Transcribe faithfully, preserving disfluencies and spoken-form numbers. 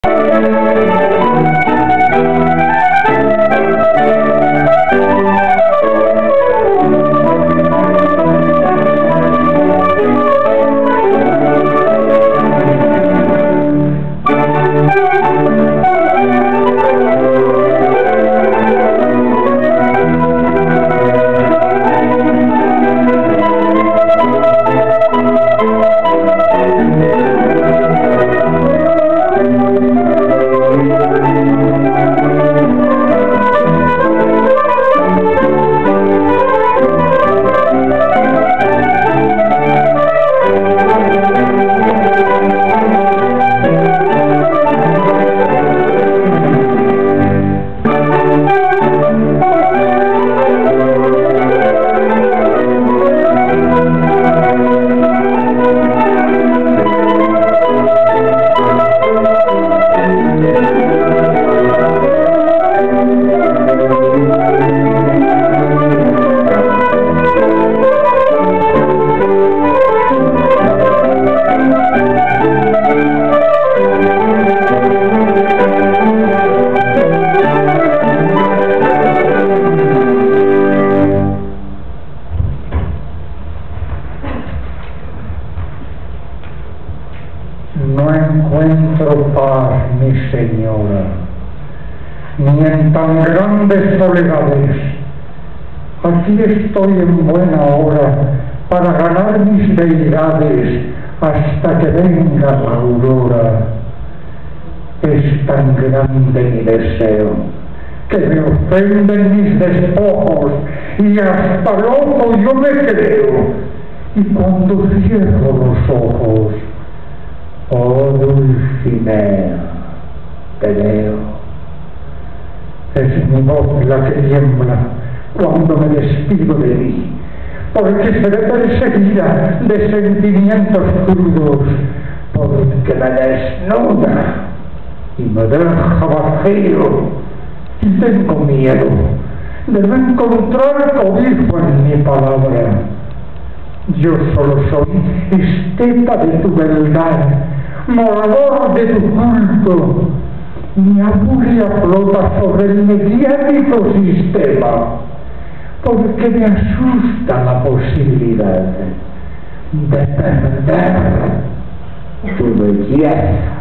No encuentro paz, mi señora, ni en tan grandes soledades. Aquí estoy en buena hora para ganar mis deidades hasta que venga la aurora. Es tan grande mi deseo que me ofenden mis despojos y hasta loco yo me creo. Y cuando cierro los ojos, oh Dulcinea, te veo. Es mi voz la que tiembla cuando me despido de ti, porque seré perseguida de sentimientos crudos, porque me desnuda y me deja vacío, y tengo miedo de no encontrar cobijo en mi palabra. Yo solo soy estepa de tu verdad, morador de tu culto. Mi abulia flota sobre el mediático sistema, porque me asusta la posibilidad de perder tu belleza.